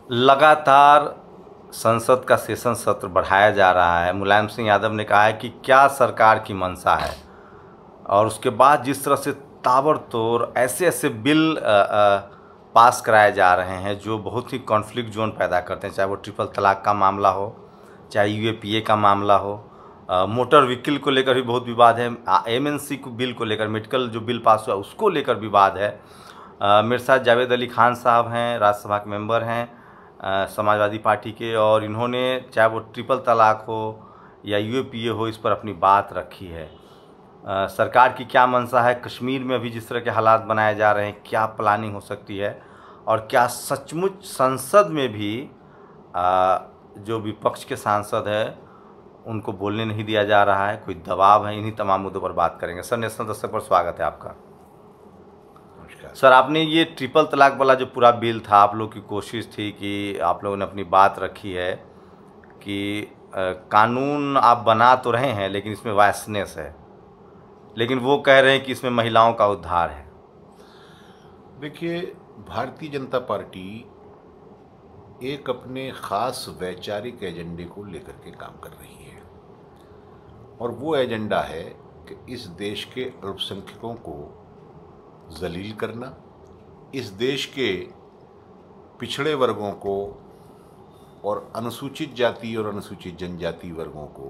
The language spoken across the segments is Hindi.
लगातार संसद का सेशन सत्र बढ़ाया जा रहा है। मुलायम सिंह यादव ने कहा है कि क्या सरकार की मंशा है, और उसके बाद जिस तरह से ताबड़तोड़ ऐसे ऐसे बिल पास कराए जा रहे हैं जो बहुत ही कॉन्फ्लिक्ट जोन पैदा करते हैं, चाहे वो ट्रिपल तलाक का मामला हो, चाहे यूएपीए का मामला हो, मोटर व्हीकल को लेकर भी बहुत विवाद है, एमएनसी को बिल को लेकर, मेडिकल जो बिल पास हुआ उसको लेकर विवाद है। मेरे साथ जावेद अली खान साहब हैं, राज्यसभा के मेंबर हैं समाजवादी पार्टी के, और इन्होंने चाहे वो ट्रिपल तलाक हो या यूएपीए हो इस पर अपनी बात रखी है। सरकार की क्या मंशा है, कश्मीर में अभी जिस तरह के हालात बनाए जा रहे हैं क्या प्लानिंग हो सकती है, और क्या सचमुच संसद में भी जो विपक्ष के सांसद हैं उनको बोलने नहीं दिया जा रहा है, कोई दबाव है, इन्हीं तमाम मुद्दों पर बात करेंगे। सर, नेशनल दस्तक पर स्वागत है आपका। सर, आपने ये ट्रिपल तलाक वाला जो पूरा बिल था, आप लोग की कोशिश थी कि आप लोगों ने अपनी बात रखी है कि कानून आप बना तो रहे हैं लेकिन इसमें वायसनेस है, लेकिन वो कह रहे हैं कि इसमें महिलाओं का उद्धार है। देखिए, भारतीय जनता पार्टी एक अपने ख़ास वैचारिक एजेंडे को लेकर के काम कर रही है, और वो एजेंडा है कि इस देश के अल्पसंख्यकों को जलील करना, इस देश के पिछड़े वर्गों को और अनुसूचित जाति और अनुसूचित जनजाति वर्गों को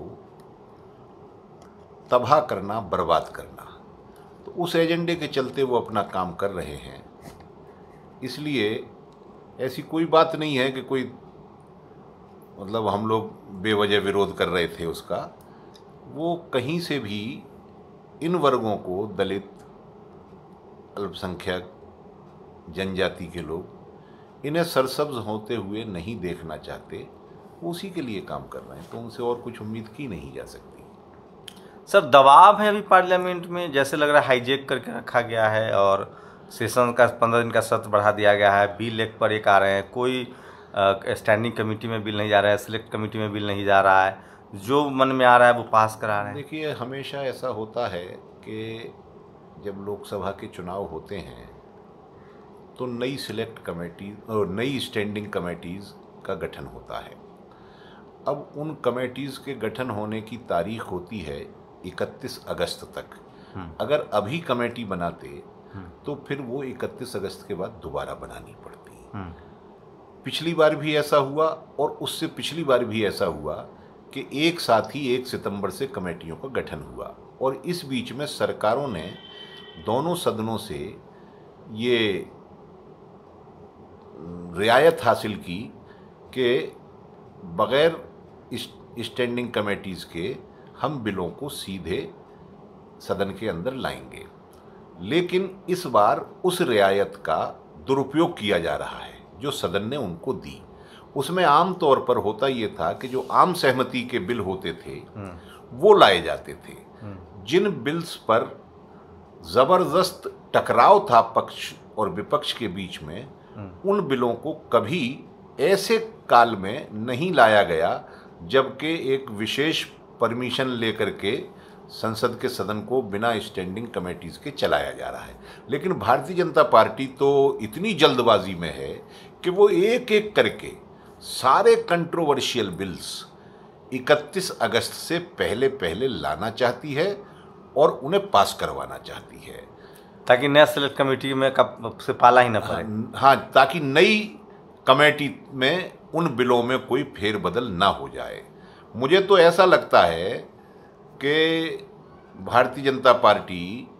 तबाह करना, बर्बाद करना। तो उस एजेंडे के चलते वो अपना काम कर रहे हैं। इसलिए ऐसी कोई बात नहीं है कि कोई मतलब हम लोग बेवजह विरोध कर रहे थे उसका। वो कहीं से भी इन वर्गों को, दलित, अल्पसंख्यक, जनजाति के लोग, इन्हें सरसब्ज होते हुए नहीं देखना चाहते। वो उसी के लिए काम कर रहे हैं, तो उनसे और कुछ उम्मीद की नहीं जा सकती। सर, दबाव है अभी पार्लियामेंट में, जैसे लग रहा है हाईजैक करके रखा गया है और सेशन का 15 दिन का सत्र बढ़ा दिया गया है। बिल एक पर एक आ रहे हैं, कोई स्टैंडिंग कमेटी में बिल नहीं जा रहा है, सिलेक्ट कमेटी में बिल नहीं जा रहा है, जो मन में आ रहा है वो पास करा रहे हैं। देखिए, हमेशा ऐसा होता है कि जब लोकसभा के चुनाव होते हैं तो नई सिलेक्ट कमेटी और नई स्टैंडिंग कमेटीज़ का गठन होता है। अब उन कमेटीज़ के गठन होने की तारीख होती है 31 अगस्त तक। अगर अभी कमेटी बनाते तो फिर वो 31 अगस्त के बाद दोबारा बनानी पड़ती। पिछली बार भी ऐसा हुआ, और उससे पिछली बार भी ऐसा हुआ कि एक साथ ही 1 सितंबर से कमेटियों का गठन हुआ, और इस बीच में सरकारों ने दोनों सदनों से ये रियायत हासिल की कि बग़ैर स्टैंडिंग कमेटीज़ के हम बिलों को सीधे सदन के अंदर लाएंगे। लेकिन इस बार उस रियायत का दुरुपयोग किया जा रहा है जो सदन ने उनको दी। उसमें आम तौर पर होता ये था कि जो आम सहमति के बिल होते थे वो लाए जाते थे। जिन बिल्स पर ज़बरदस्त टकराव था पक्ष और विपक्ष के बीच में, उन बिलों को कभी ऐसे काल में नहीं लाया गया जबकि एक विशेष परमिशन लेकर के संसद के सदन को बिना स्टैंडिंग कमेटीज़ के चलाया जा रहा है। लेकिन भारतीय जनता पार्टी तो इतनी जल्दबाजी में है कि वो एक एक करके सारे कंट्रोवर्शियल बिल्स 31 अगस्त से पहले पहले लाना चाहती है और उन्हें पास करवाना चाहती है, ताकि नया सिलेक्ट कमेटी में कब से पाला ही ना पड़े। हाँ, ताकि नई कमेटी में उन बिलों में कोई फेरबदल ना हो जाए। मुझे तो ऐसा लगता है कि भारतीय जनता पार्टी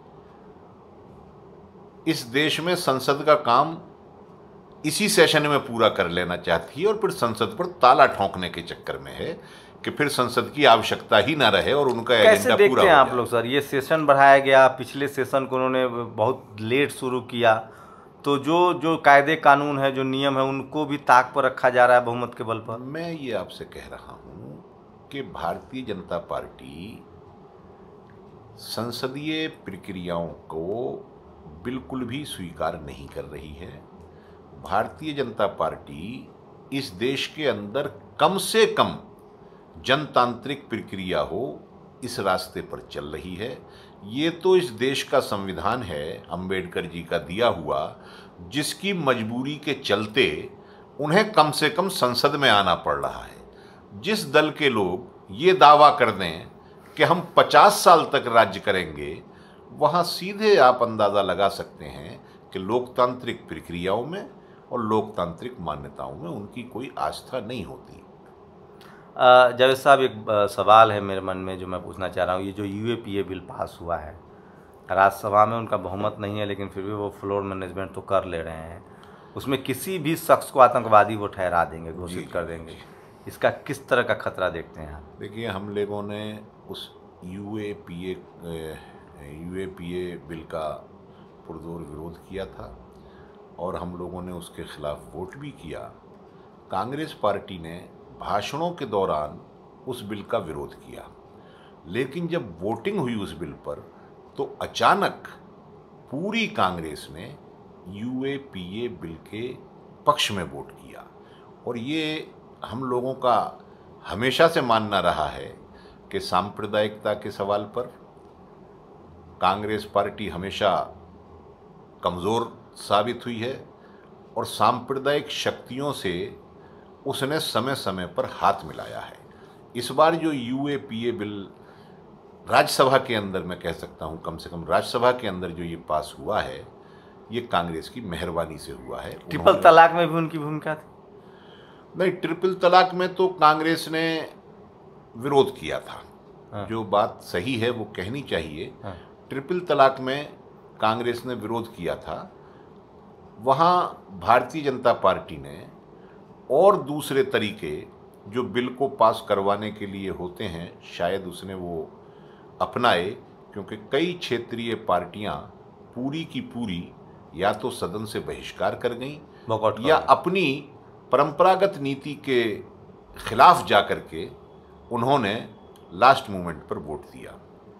इस देश में संसद का काम इसी सेशन में पूरा कर लेना चाहती है, और फिर संसद पर ताला ठोंकने के चक्कर में है कि फिर संसद की आवश्यकता ही ना रहे और उनका एजेंडा पूरा हो जाए। कैसे देखते हैं आप लोग सर, ये सेशन बढ़ाया गया, पिछले सेशन को उन्होंने बहुत लेट शुरू किया, तो जो कायदे कानून है, जो नियम है, उनको भी ताक पर रखा जा रहा है बहुमत के बल पर। मैं ये आपसे कह रहा हूँ कि भारतीय जनता पार्टी संसदीय प्रक्रियाओं को बिल्कुल भी स्वीकार नहीं कर रही है। भारतीय जनता पार्टी इस देश के अंदर कम से कम जनतांत्रिक प्रक्रिया हो, इस रास्ते पर चल रही है। ये तो इस देश का संविधान है, अंबेडकर जी का दिया हुआ, जिसकी मजबूरी के चलते उन्हें कम से कम संसद में आना पड़ रहा है। जिस दल के लोग ये दावा कर दें कि हम 50 साल तक राज्य करेंगे, वहाँ सीधे आप अंदाज़ा लगा सकते हैं कि लोकतांत्रिक प्रक्रियाओं में और लोकतांत्रिक मान्यताओं में उनकी कोई आस्था नहीं होती। जावेद साहब, एक सवाल है मेरे मन में जो मैं पूछना चाह रहा हूँ। ये जो यूएपीए बिल पास हुआ है, राज्यसभा में उनका बहुमत नहीं है, लेकिन फिर भी वो फ्लोर मैनेजमेंट तो कर ले रहे हैं। उसमें किसी भी शख्स को आतंकवादी वो ठहरा देंगे, घोषित कर देंगे। इसका किस तरह का खतरा देखते हैं आप? देखिए, हम लोगों ने उस यूएपीए बिल का पुरजोर विरोध किया था और हम लोगों ने उसके खिलाफ वोट भी किया। कांग्रेस पार्टी ने भाषणों के दौरान उस बिल का विरोध किया, लेकिन जब वोटिंग हुई उस बिल पर तो अचानक पूरी कांग्रेस ने यूएपीए बिल के पक्ष में वोट किया। और ये हम लोगों का हमेशा से मानना रहा है कि सांप्रदायिकता के सवाल पर कांग्रेस पार्टी हमेशा कमज़ोर साबित हुई है और सांप्रदायिक शक्तियों से उसने समय समय पर हाथ मिलाया है। इस बार जो यूएपीए बिल राज्यसभा के अंदर, मैं कह सकता हूं कम से कम राज्यसभा के अंदर जो ये पास हुआ है, ये कांग्रेस की मेहरबानी से हुआ है। ट्रिपल तलाक में भी उनकी भूमिका थी? नहीं, ट्रिपल तलाक में तो कांग्रेस ने विरोध किया था। हाँ। जो बात सही है वो कहनी चाहिए। हाँ। ट्रिपल तलाक में कांग्रेस ने विरोध किया था। वहाँ भारतीय जनता पार्टी ने और दूसरे तरीके जो बिल को पास करवाने के लिए होते हैं, शायद उसने वो अपनाए, क्योंकि कई क्षेत्रीय पार्टियां पूरी की पूरी या तो सदन से बहिष्कार कर गईं या अपनी परंपरागत नीति के खिलाफ जाकर के उन्होंने लास्ट मोमेंट पर वोट दिया।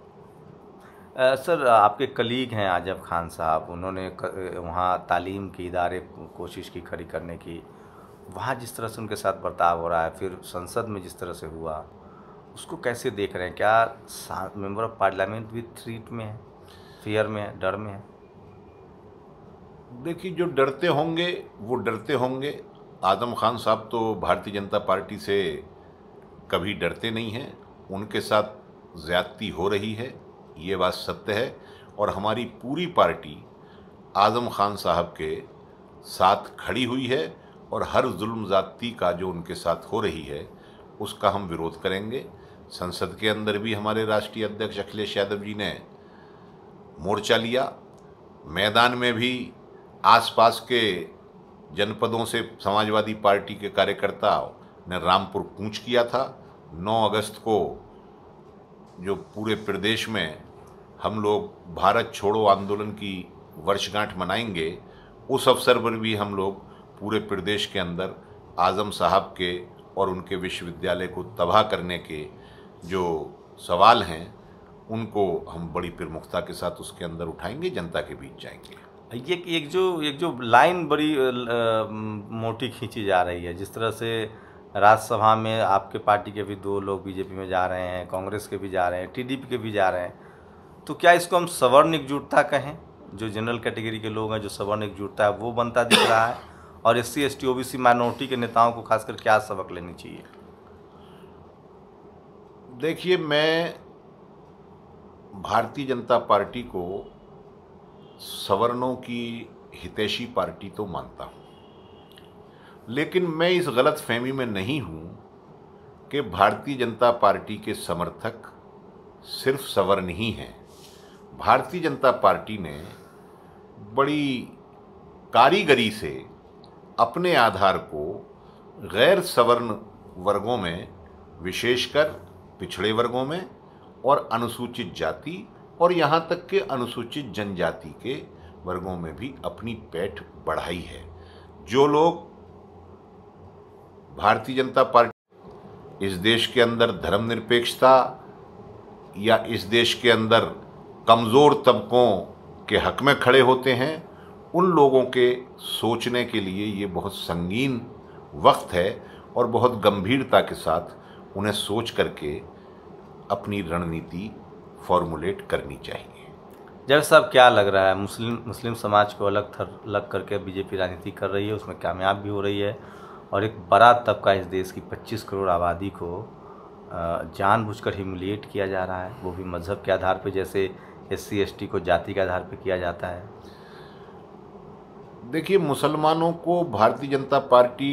सर, आपके कलीग हैं आजम खान साहब, उन्होंने वहाँ तालीम के इदारे कोशिश की खड़ी करने की। वहाँ जिस तरह से उनके साथ बर्ताव हो रहा है, फिर संसद में जिस तरह से हुआ, उसको कैसे देख रहे हैं? क्या मेंबर ऑफ पार्लियामेंट भी थ्रीट में है, फियर में है, डर में है? देखिए, जो डरते होंगे वो डरते होंगे। आजम खान साहब तो भारतीय जनता पार्टी से कभी डरते नहीं हैं। उनके साथ ज़्यादती हो रही है, ये बात सत्य है। और हमारी पूरी पार्टी आजम खान साहब के साथ खड़ी हुई है और हर जुल्म ज़्यादती का जो उनके साथ हो रही है उसका हम विरोध करेंगे। संसद के अंदर भी हमारे राष्ट्रीय अध्यक्ष अखिलेश यादव जी ने मोर्चा लिया। मैदान में भी आसपास के जनपदों से समाजवादी पार्टी के कार्यकर्ताओं ने रामपुर कूच किया था। 9 अगस्त को जो पूरे प्रदेश में हम लोग भारत छोड़ो आंदोलन की वर्षगांठ मनाएंगे, उस अवसर पर भी हम लोग पूरे प्रदेश के अंदर आजम साहब के और उनके विश्वविद्यालय को तबाह करने के जो सवाल हैं उनको हम बड़ी प्रमुखता के साथ उसके अंदर उठाएंगे, जनता के बीच जाएंगे। ये एक जो लाइन बड़ी मोटी खींची जा रही है, जिस तरह से राज्यसभा में आपके पार्टी के भी 2 लोग बीजेपी में जा रहे हैं, कांग्रेस के भी जा रहे हैं, टीडीपी के भी जा रहे हैं, तो क्या इसको हम सवर्ण एकजुटता कहें? जो जनरल कैटेगरी के लोग हैं, जो सवर्ण एकजुटता है वो बनता दिख रहा है, और SC ST OBC माइनॉरिटी के नेताओं को खासकर क्या सबक लेनी चाहिए? देखिए, मैं भारतीय जनता पार्टी को सवर्णों की हितैषी पार्टी तो मानता हूँ, लेकिन मैं इस गलत फहमी में नहीं हूँ कि भारतीय जनता पार्टी के समर्थक सिर्फ सवर्ण ही हैं। भारतीय जनता पार्टी ने बड़ी कारीगरी से अपने आधार को गैर सवर्ण वर्गों में, विशेषकर पिछड़े वर्गों में और अनुसूचित जाति और यहाँ तक के अनुसूचित जनजाति के वर्गों में भी अपनी पैठ बढ़ाई है। जो लोग भारतीय जनता पार्टी इस देश के अंदर धर्मनिरपेक्षता या इस देश के अंदर कमज़ोर तबकों के हक में खड़े होते हैं, उन लोगों के सोचने के लिए ये बहुत संगीन वक्त है और बहुत गंभीरता के साथ उन्हें सोच करके अपनी रणनीति फॉर्मुलेट करनी चाहिए। जब साहब, क्या लग रहा है, मुस्लिम समाज को अलग करके बीजेपी राजनीति कर रही है, उसमें कामयाब भी हो रही है, और एक बड़ा तबका इस देश की 25 करोड़ आबादी को जानबूझकर ह्यूमिलिएट किया जा रहा है, वो भी मज़हब के आधार पे, जैसे SC ST को जाति के आधार पे किया जाता है। देखिए, मुसलमानों को भारतीय जनता पार्टी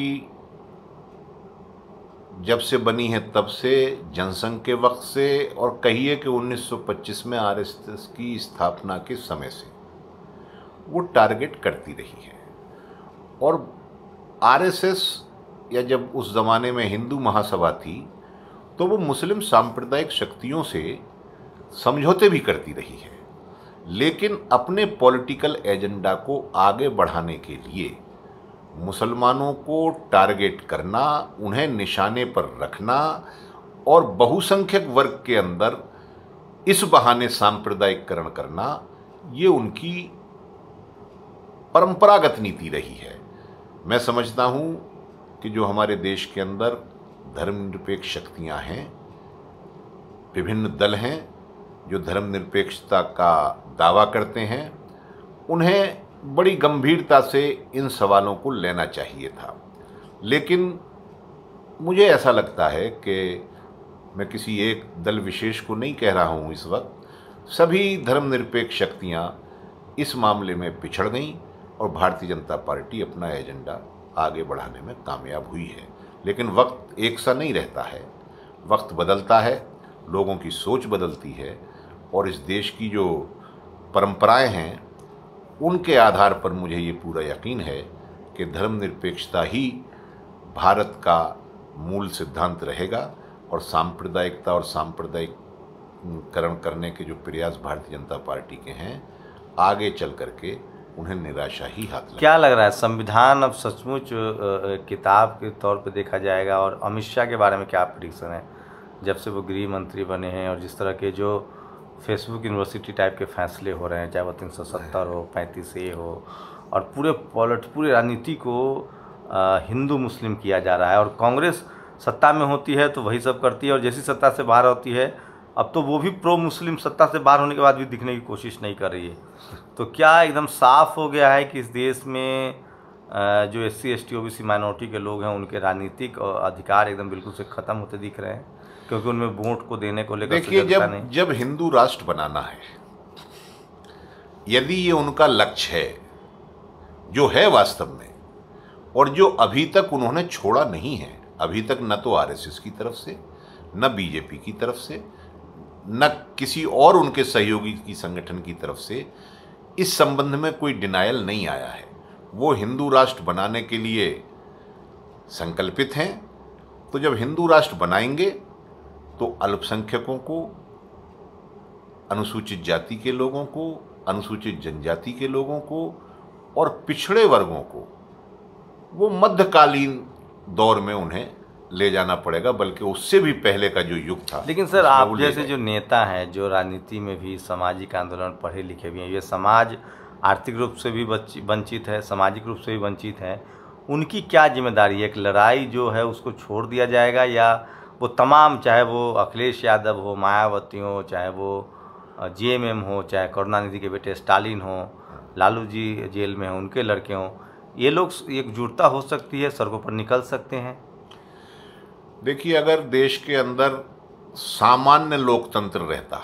जब से बनी है तब से, जनसंघ के वक्त से, और कहिए कि 1925 में RSS की स्थापना के समय से वो टारगेट करती रही है। और RSS, या जब उस ज़माने में हिंदू महासभा थी, तो वो मुस्लिम सांप्रदायिक शक्तियों से समझौते भी करती रही है, लेकिन अपने पॉलिटिकल एजेंडा को आगे बढ़ाने के लिए मुसलमानों को टारगेट करना, उन्हें निशाने पर रखना और बहुसंख्यक वर्ग के अंदर इस बहाने सांप्रदायिककरण करना, ये उनकी परंपरागत नीति रही है। मैं समझता हूँ कि जो हमारे देश के अंदर धर्मनिरपेक्ष शक्तियाँ हैं, विभिन्न दल हैं जो धर्मनिरपेक्षता का दावा करते हैं, उन्हें बड़ी गंभीरता से इन सवालों को लेना चाहिए था। लेकिन मुझे ऐसा लगता है कि मैं किसी एक दल विशेष को नहीं कह रहा हूँ, इस वक्त सभी धर्मनिरपेक्ष शक्तियाँ इस मामले में पिछड़ गईं और भारतीय जनता पार्टी अपना एजेंडा आगे बढ़ाने में कामयाब हुई है। लेकिन वक्त एक सा नहीं रहता है, वक्त बदलता है, लोगों की सोच बदलती है, और इस देश की जो परंपराएं हैं उनके आधार पर मुझे ये पूरा यकीन है कि धर्मनिरपेक्षता ही भारत का मूल सिद्धांत रहेगा, और सांप्रदायिकता और सांप्रदायिककरण करने के जो प्रयास भारतीय जनता पार्टी के हैं, आगे चल करके उन्हें निराशा ही हाथ लगेगी। क्या लग रहा है, संविधान अब सचमुच किताब के तौर पे देखा जाएगा? और अमित शाह के बारे में क्या प्रेडिक्शन है, जब से वो गृह मंत्री बने हैं, और जिस तरह के जो फेसबुक यूनिवर्सिटी टाइप के फैसले हो रहे हैं, चाहे वो 370 हो, 35A हो, और पूरे राजनीति को हिंदू मुस्लिम किया जा रहा है। और कांग्रेस सत्ता में होती है तो वही सब करती है, और जैसी सत्ता से बाहर होती है, अब तो वो भी प्रो मुस्लिम सत्ता से बाहर होने के बाद भी दिखने की कोशिश नहीं कर रही है। तो क्या एकदम साफ हो गया है कि इस देश में जो SC ST OBC माइनॉरिटी के लोग हैं, उनके राजनीतिक अधिकार एकदम बिल्कुल से ख़त्म होते दिख रहे हैं, क्योंकि उनमें वोट को देने को लेकर? देखिए, जब हिंदू राष्ट्र बनाना है, यदि ये उनका लक्ष्य है, जो है वास्तव में, और जो अभी तक उन्होंने छोड़ा नहीं है, अभी तक न तो RSS की तरफ से, न BJP की तरफ से, न किसी और उनके सहयोगी की संगठन की तरफ से इस संबंध में कोई डिनायल नहीं आया है। वो हिंदू राष्ट्र बनाने के लिए संकल्पित हैं। तो जब हिंदू राष्ट्र बनाएंगे तो अल्पसंख्यकों को, अनुसूचित जाति के लोगों को, अनुसूचित जनजाति के लोगों को और पिछड़े वर्गों को वो मध्यकालीन दौर में उन्हें ले जाना पड़ेगा, बल्कि उससे भी पहले का जो युग था। लेकिन सर, आप जैसे जो नेता हैं, जो राजनीति में भी सामाजिक आंदोलन पढ़े लिखे भी हैं, ये समाज आर्थिक रूप से भी वंचित है, सामाजिक रूप से भी वंचित है, उनकी क्या जिम्मेदारी है? एक लड़ाई जो है उसको छोड़ दिया जाएगा, या वो तमाम, चाहे वो अखिलेश यादव हो, मायावती हो, चाहे वो JMM हो, चाहे करुणानिधि के बेटे स्टालिन हो, लालू जी जेल में हो, उनके लड़के हों, ये लोग एकजुटता हो सकती है, सड़कों पर निकल सकते हैं? देखिए, अगर देश के अंदर सामान्य लोकतंत्र रहता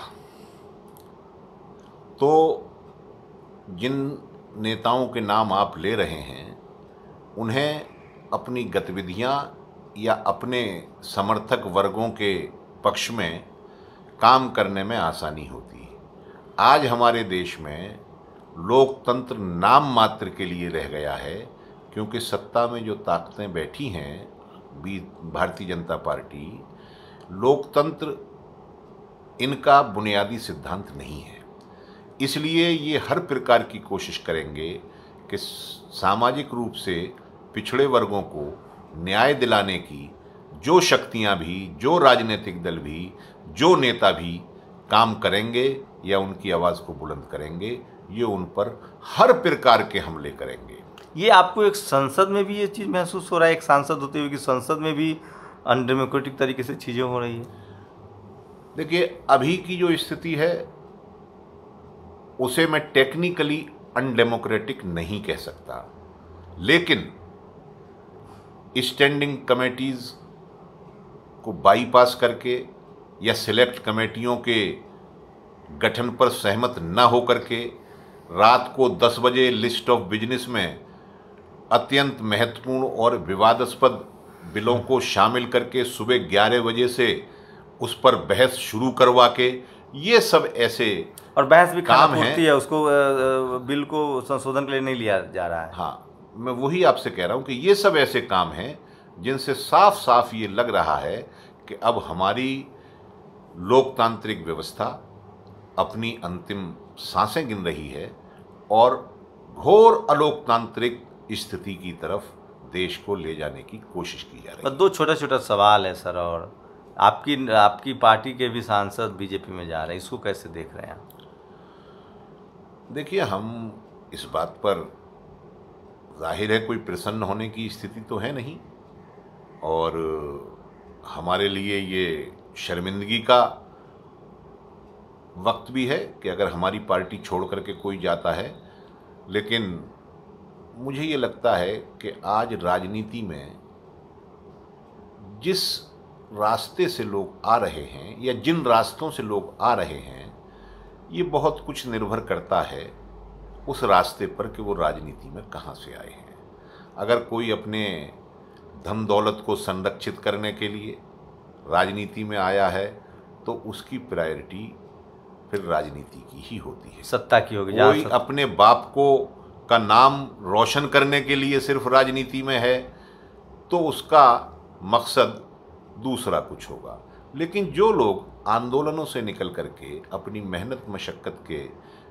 तो जिन नेताओं के नाम आप ले रहे हैं, उन्हें अपनी गतिविधियां या अपने समर्थक वर्गों के पक्ष में काम करने में आसानी होती। आज हमारे देश में लोकतंत्र नाम मात्र के लिए रह गया है, क्योंकि सत्ता में जो ताकतें बैठी हैं, भारतीय जनता पार्टी, लोकतंत्र इनका बुनियादी सिद्धांत नहीं है। इसलिए ये हर प्रकार की कोशिश करेंगे कि सामाजिक रूप से पिछड़े वर्गों को न्याय दिलाने की जो शक्तियां भी, जो राजनीतिक दल भी, जो नेता भी काम करेंगे या उनकी आवाज़ को बुलंद करेंगे, ये उन पर हर प्रकार के हमले करेंगे। ये आपको एक संसद में भी ये चीज़ महसूस हो रहा है, एक सांसद होते हुए कि संसद में भी अनडेमोक्रेटिक तरीके से चीज़ें हो रही है? देखिए, अभी की जो स्थिति है उसे मैं टेक्निकली अनडेमोक्रेटिक नहीं कह सकता, लेकिन स्टैंडिंग कमेटीज़ को बाईपास करके या सिलेक्ट कमेटियों के गठन पर सहमत न हो करके रात को 10 बजे लिस्ट ऑफ बिजनेस में अत्यंत महत्वपूर्ण और विवादास्पद बिलों को शामिल करके सुबह 11 बजे से उस पर बहस शुरू करवा के, ये सब ऐसे और बहस भी काम है, उसको बिल को संशोधन के लिए नहीं लिया जा रहा है। हाँ, मैं वही आपसे कह रहा हूँ कि ये सब ऐसे काम हैं जिनसे साफ साफ ये लग रहा है कि अब हमारी लोकतांत्रिक व्यवस्था अपनी अंतिम सांसें गिन रही है और घोर अलोकतांत्रिक स्थिति की तरफ देश को ले जाने की कोशिश की जा रही है। दो छोटा छोटा सवाल है सर, और आपकी पार्टी के भी सांसद बीजेपी में जा रहे हैं, इसको कैसे देख रहे हैं आप? देखिए, हम इस बात पर जाहिर है कोई प्रसन्न होने की स्थिति तो है नहीं, और हमारे लिए ये शर्मिंदगी का वक्त भी है कि अगर हमारी पार्टी छोड़ करके कोई जाता है। लेकिन मुझे ये लगता है कि आज राजनीति में जिस रास्ते से लोग आ रहे हैं या जिन रास्तों से लोग आ रहे हैं, ये बहुत कुछ निर्भर करता है उस रास्ते पर कि वो राजनीति में कहाँ से आए हैं। अगर कोई अपने धन दौलत को संरक्षित करने के लिए राजनीति में आया है तो उसकी प्रायोरिटी फिर राजनीति की ही होती है, सत्ता की होगी। कोई अपने बाप को का नाम रोशन करने के लिए सिर्फ राजनीति में है तो उसका मकसद दूसरा कुछ होगा। लेकिन जो लोग आंदोलनों से निकल करके अपनी मेहनत मशक्क़त के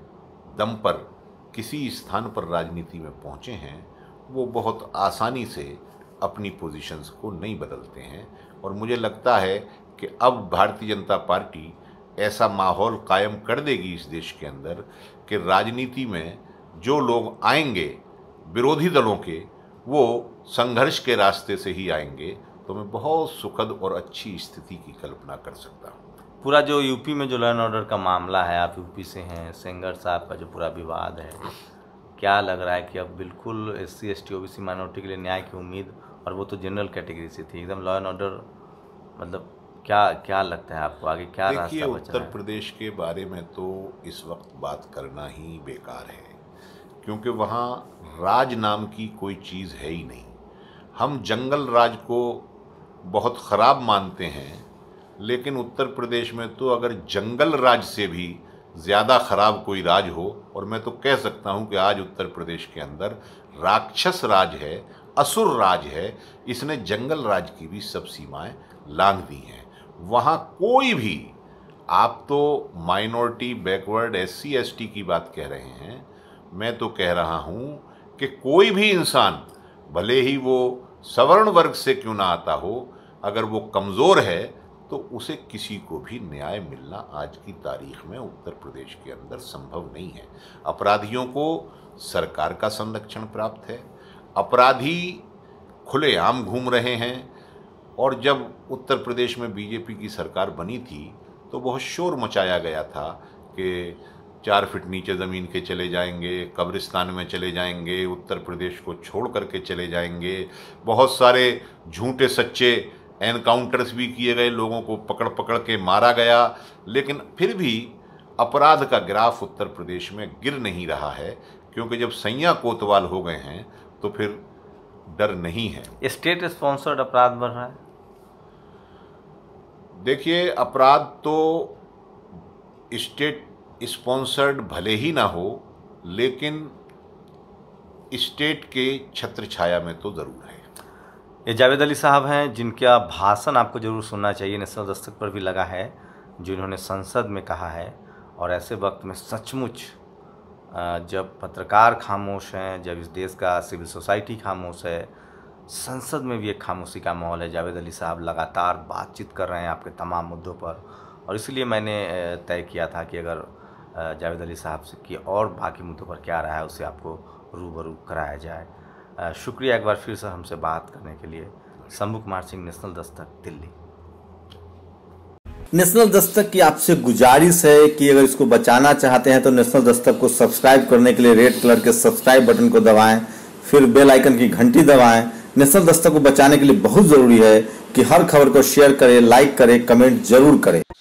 दम पर किसी स्थान पर राजनीति में पहुँचे हैं, वो बहुत आसानी से अपनी पोजीशंस को नहीं बदलते हैं। और मुझे लगता है कि अब भारतीय जनता पार्टी ऐसा माहौल कायम कर देगी इस देश के अंदर कि राजनीति में जो लोग आएंगे विरोधी दलों के, वो संघर्ष के रास्ते से ही आएंगे। तो मैं बहुत सुखद और अच्छी स्थिति की कल्पना कर सकता हूँ। पूरा जो यूपी में जो लॉ एंड ऑर्डर का मामला है, आप यूपी से हैं, सेंगर साहब का जो पूरा विवाद है, क्या लग रहा है कि अब बिल्कुल SC ST OBC माइनॉरिटी के लिए न्याय की उम्मीद, और वो तो जनरल कैटेगरी से थी, एकदम लॉ एंड ऑर्डर, मतलब क्या लगता है आपको आगे क्या रास्ता बचा है? उत्तर प्रदेश के बारे में तो इस वक्त बात करना ही बेकार है, क्योंकि वहाँ राज नाम की कोई चीज़ है ही नहीं। हम जंगल राज को बहुत ख़राब मानते हैं, लेकिन उत्तर प्रदेश में तो अगर जंगल राज से भी ज़्यादा ख़राब कोई राज हो, और मैं तो कह सकता हूँ कि आज उत्तर प्रदेश के अंदर राक्षस राज है, असुर राज है, इसने जंगल राज की भी सब सीमाएं लांघ दी हैं। वहाँ कोई भी, आप तो माइनॉरिटी बैकवर्ड SC ST की बात कह रहे हैं, मैं तो कह रहा हूँ कि कोई भी इंसान, भले ही वो सवर्ण वर्ग से क्यों ना आता हो, अगर वो कमज़ोर है तो उसे किसी को भी न्याय मिलना आज की तारीख में उत्तर प्रदेश के अंदर संभव नहीं है। अपराधियों को सरकार का संरक्षण प्राप्त है, अपराधी खुलेआम घूम रहे हैं। और जब उत्तर प्रदेश में बीजेपी की सरकार बनी थी तो बहुत शोर मचाया गया था कि 4 फीट नीचे ज़मीन के चले जाएंगे, कब्रिस्तान में चले जाएंगे, उत्तर प्रदेश को छोड़ करके चले जाएंगे। बहुत सारे झूठे सच्चे एनकाउंटर्स भी किए गए, लोगों को पकड़ पकड़ के मारा गया, लेकिन फिर भी अपराध का ग्राफ उत्तर प्रदेश में गिर नहीं रहा है, क्योंकि जब सैया कोतवाल हो गए हैं तो फिर डर नहीं है। स्टेट स्पॉन्सर्ड अपराध बढ़ रहा है। देखिए, अपराध तो स्टेट स्पॉन्सर्ड भले ही ना हो, लेकिन स्टेट के छत्र छाया में तो ज़रूर है। ये जावेद अली साहब हैं, जिनका भाषण आपको ज़रूर सुनना चाहिए, नेशनल दस्तक पर भी लगा है, जो इन्होंने संसद में कहा है। और ऐसे वक्त में सचमुच जब पत्रकार खामोश हैं, जब इस देश का सिविल सोसाइटी खामोश है, संसद में भी एक खामोशी का माहौल है। जावेद अली साहब लगातार बातचीत कर रहे हैं आपके तमाम मुद्दों पर, और इसलिए मैंने तय किया था कि अगर जावेद अली साहब से की और बाकी मुद्दों पर क्या रहा है उसे आपको रूबरू कराया जाए। शुक्रिया एक बार फिर से हमसे बात करने के लिए। शंभू कुमार सिंह, नेशनल दस्तक, दिल्ली। नेशनल दस्तक की आपसे गुजारिश है कि अगर इसको बचाना चाहते हैं तो नेशनल दस्तक को सब्सक्राइब करने के लिए रेड कलर के सब्सक्राइब बटन को दबाएं, फिर बेल आइकन की घंटी दबाएं। नेशनल दस्तक को बचाने के लिए बहुत जरूरी है कि हर खबर को शेयर करें, लाइक करें, कमेंट जरूर करें।